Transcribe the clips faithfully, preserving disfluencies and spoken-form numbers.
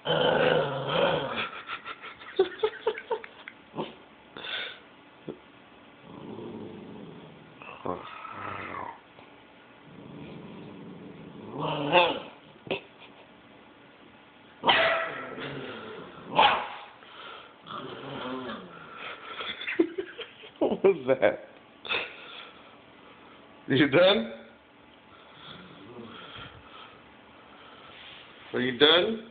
What was that? You done? Are you done?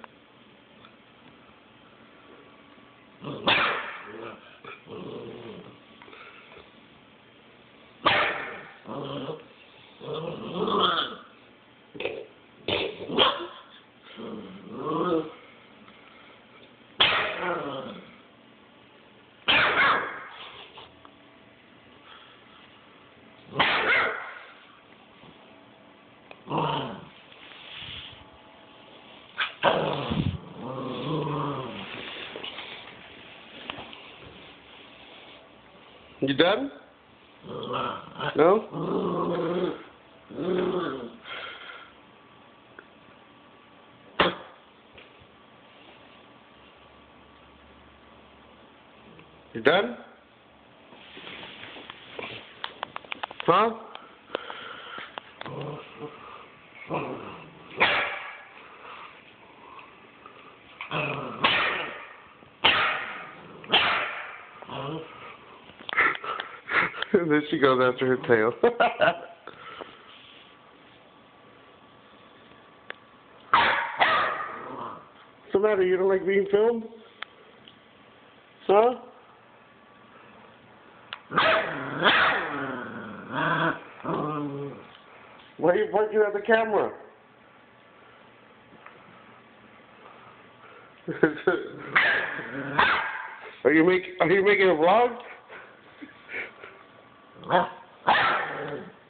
You done? No? You done? Huh? There she goes after her tail. What's the matter? You don't like being filmed? Huh? Why are you barking at the camera? Are you make Are you making a vlog?